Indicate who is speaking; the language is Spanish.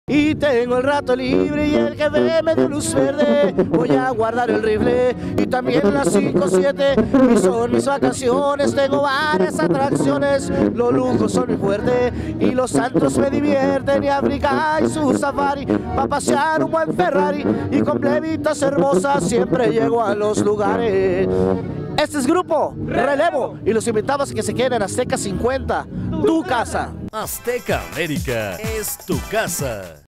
Speaker 1: Y tengo el rato libre y el jefe me dio luz verde. Voy a guardar el rifle y también las 5-7. Y son mis vacaciones, tengo varias atracciones. Los lujos son mi fuerte y los santos me divierten. Y África y su safari, pa' pasear un buen Ferrari. Y con plebitas hermosas siempre llego a los lugares. Este es Grupo Relevo y los invitamos a que se queden en Azteca 50, tu casa.
Speaker 2: Azteca América es tu casa.